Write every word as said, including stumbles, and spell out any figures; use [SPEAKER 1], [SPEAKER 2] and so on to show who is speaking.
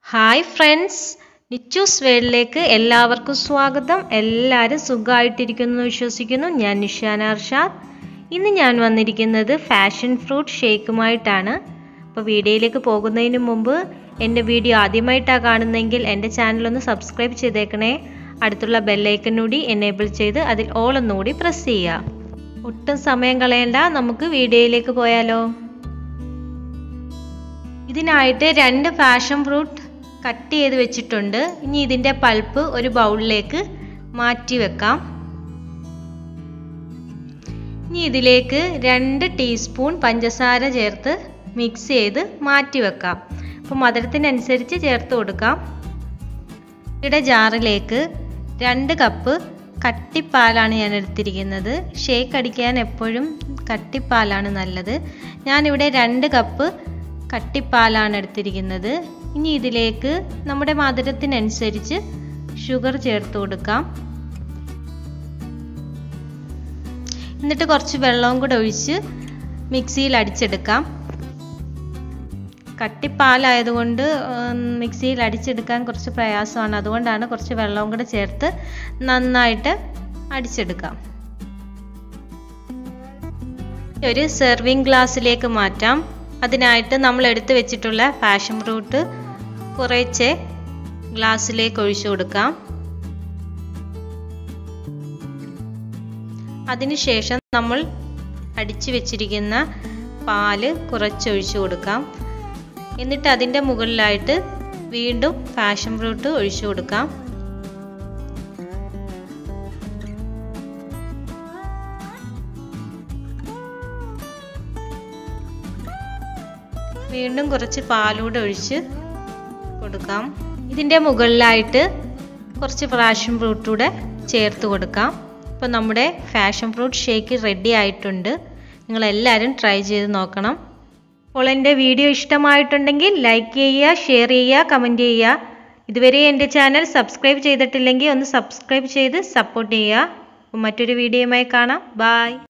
[SPEAKER 1] Hi friends, Nichu's വേൾഡിലേക്ക് എല്ലാവർക്കും സ്വാഗതം. എല്ലാവരും സുഖമായിട്ടിരിക്കുന്നു വിശ്വസിക്കുന്നു. ഞാൻ നിഷാന അർഷാദ്. ഇന്ന് ഞാൻ വന്നിരിക്കുന്നത് ഫാഷൻ ഫ്രൂട്ട് ഷേക്കുമായിട്ടാണ്. അപ്പോൾ വീഡിയോയിലേക്ക് പോകുന്നതിന് മുമ്പ് എൻ്റെ വീഡിയോ ആദ്യമായിട്ടാണ് കാണുന്നതെങ്കിൽ എൻ്റെ ചാനലൊന്ന് സബ്സ്ക്രൈബ് ചെയ്തേക്കണേ. അടുത്തുള്ള ബെല്ലൈക്കൺ കൂടി എനേബിൾ ചെയ്ത് അതിൽ ഓൾ ഒന്നുകൂടി പ്രസ് ചെയ്യുക. ഒട്ടും സമയം കളയണ്ട, നമുക്ക് വീഡിയോയിലേക്ക് പോയാലോ. ഇതിനായിട്ട് രണ്ട് ഫാഷൻ ഫ്രൂട്ട് കട്ട് ചെയ്ത് വെച്ചിട്ടുണ്ട്. ഇനി ഇതിൻ്റെ പൾപ്പ് ഒരു ബൗളിലേക്ക് മാറ്റി വെക്കാം. ഇനി ഇതിലേക്ക് രണ്ട് ടീസ്പൂൺ പഞ്ചസാര ചേർത്ത് മിക്സ് ചെയ്ത് മാറ്റി വെക്കാം. അപ്പോൾ മധുരത്തിനനുസരിച്ച് ചേർത്ത് കൊടുക്കാം. ഇവിടെ ജാറിലേക്ക് രണ്ട് കപ്പ് കട്ടിപ്പാലാണ് ഞാൻ എടുത്തിരിക്കുന്നത്. ഷേക്ക് അടിക്കാൻ എപ്പോഴും കട്ടിപ്പാലാണ് നല്ലത്. ഞാനിവിടെ രണ്ട് കപ്പ് കട്ടിപ്പാലാണ് എടുത്തിരിക്കുന്നത്. ഇനി ഇതിലേക്ക് നമ്മുടെ മധുരത്തിനനുസരിച്ച് ഷുഗർ ചേർത്ത് കൊടുക്കാം. എന്നിട്ട് കുറച്ച് വെള്ളവും കൂടെ ഒഴിച്ച് മിക്സിയിൽ അടിച്ചെടുക്കാം. കട്ടിപ്പാലായതുകൊണ്ട് മിക്സിയിൽ അടിച്ചെടുക്കാൻ കുറച്ച് പ്രയാസമാണ്. അതുകൊണ്ടാണ് കുറച്ച് വെള്ളവും കൂടെ ചേർത്ത് നന്നായിട്ട് അടിച്ചെടുക്കാം. ഒരു സെർവിങ് ഗ്ലാസ്സിലേക്ക് മാറ്റാം. അതിനായിട്ട് നമ്മൾ എടുത്തു വെച്ചിട്ടുള്ള പാഷൻ ഫ്രൂട്ട് കുറച്ച് ഗ്ലാസ്സിലേക്ക് ഒഴിച്ചു കൊടുക്കാം. അതിനുശേഷം നമ്മൾ അടിച്ചു വെച്ചിരിക്കുന്ന പാല് കുറച്ചൊഴിച്ചു കൊടുക്കാം. എന്നിട്ട് അതിൻ്റെ മുകളിലായിട്ട് വീണ്ടും പാഷൻ ഫ്രൂട്ട് ഒഴിച്ചു കൊടുക്കാം. വീണ്ടും കുറച്ച് പാലൂടെ ഒഴിച്ച് കൊടുക്കാം. ഇതിൻ്റെ മുകളിലായിട്ട് കുറച്ച് പാഷൻ ഫ്രൂട്ടൂടെ ചേർത്ത് കൊടുക്കാം. ഇപ്പോൾ നമ്മുടെ ഫാഷൻ ഫ്രൂട്ട് ഷേക്ക് റെഡി ആയിട്ടുണ്ട്. നിങ്ങളെല്ലാവരും ട്രൈ ചെയ്ത് നോക്കണം. അപ്പോൾ എൻ്റെ വീഡിയോ ഇഷ്ടമായിട്ടുണ്ടെങ്കിൽ ലൈക്ക് ചെയ്യുക, ഷെയർ ചെയ്യുക, കമൻറ്റ് ചെയ്യുക. ഇതുവരെ എൻ്റെ ചാനൽ സബ്സ്ക്രൈബ് ചെയ്തിട്ടില്ലെങ്കിൽ ഒന്ന് സബ്സ്ക്രൈബ് ചെയ്ത് സപ്പോർട്ട് ചെയ്യുക. അപ്പോൾ മറ്റൊരു വീഡിയോയുമായി കാണാം. ബൈ.